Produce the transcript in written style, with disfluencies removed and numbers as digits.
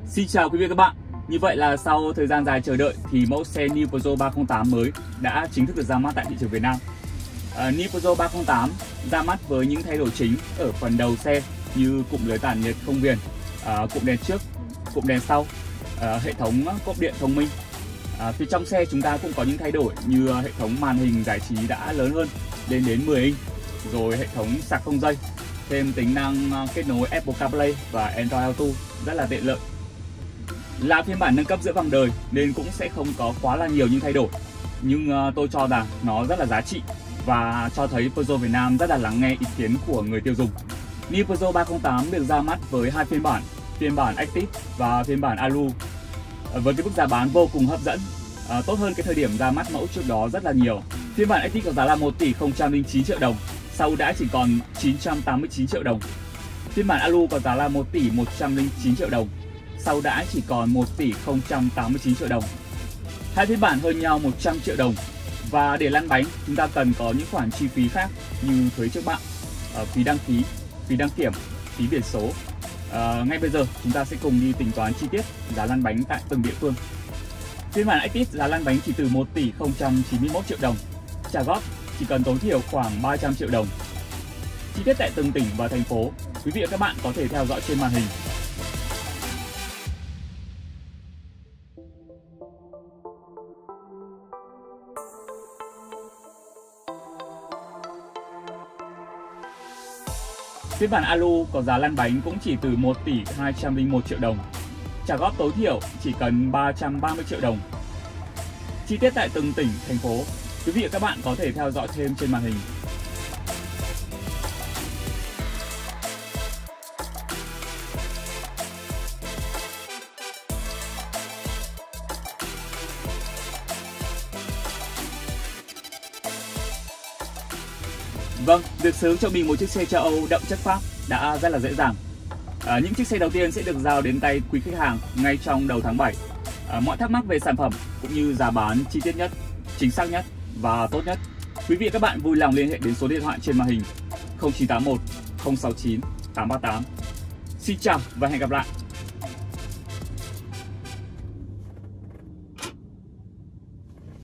Xin chào quý vị và các bạn. Như vậy là sau thời gian dài chờ đợi thì mẫu xe New Peugeot 308 mới đã chính thức được ra mắt tại thị trường Việt Nam. New Peugeot 308 ra mắt với những thay đổi chính ở phần đầu xe như cụm lưới tản nhiệt không viền, cụm đèn trước, cụm đèn sau, hệ thống cốp điện thông minh. Phía trong xe chúng ta cũng có những thay đổi như hệ thống màn hình giải trí đã lớn hơn lên đến 10 inch, rồi hệ thống sạc không dây, thêm tính năng kết nối Apple CarPlay và Android Auto rất là tiện lợi. Là phiên bản nâng cấp giữa vòng đời nên cũng sẽ không có quá là nhiều những thay đổi, nhưng tôi cho rằng nó rất là giá trị và cho thấy Peugeot Việt Nam rất là lắng nghe ý kiến của người tiêu dùng. New Peugeot 308 được ra mắt với hai phiên bản Active và phiên bản Alu, với cái mức giá bán vô cùng hấp dẫn, tốt hơn cái thời điểm ra mắt mẫu trước đó rất là nhiều. Phiên bản Active có giá là 1 tỷ 009 triệu đồng, sau đã chỉ còn 989 triệu đồng. Phiên bản Alu có giá là 1 tỷ 109 triệu đồng, sau đã chỉ còn 1 tỷ 089 triệu đồng. Hai phiên bản hơn nhau 100 triệu đồng. Và để lăn bánh chúng ta cần có những khoản chi phí khác như thuế trước bạ, phí đăng ký, phí đăng kiểm, phí biển số. Ngay bây giờ chúng ta sẽ cùng đi tính toán chi tiết giá lăn bánh tại từng địa phương. Phiên bản Active giá lăn bánh chỉ từ 1 tỷ 091 triệu đồng, trả góp chỉ cần tối thiểu khoảng 300 triệu đồng. Chi tiết tại từng tỉnh và thành phố, quý vị và các bạn có thể theo dõi trên màn hình. Phiên bản Alu có giá lăn bánh cũng chỉ từ 1 tỷ 201 triệu đồng, trả góp tối thiểu chỉ cần 330 triệu đồng. Chi tiết tại từng tỉnh, thành phố, quý vị và các bạn có thể theo dõi thêm trên màn hình. Vâng, việc sở hữu cho mình một chiếc xe châu Âu đậm chất Pháp đã rất là dễ dàng. Những chiếc xe đầu tiên sẽ được giao đến tay quý khách hàng ngay trong đầu tháng 7. Mọi thắc mắc về sản phẩm cũng như giá bán chi tiết nhất, chính xác nhất và tốt nhất, quý vị và các bạn vui lòng liên hệ đến số điện thoại trên màn hình 0981 069 838. Xin chào và hẹn gặp lại.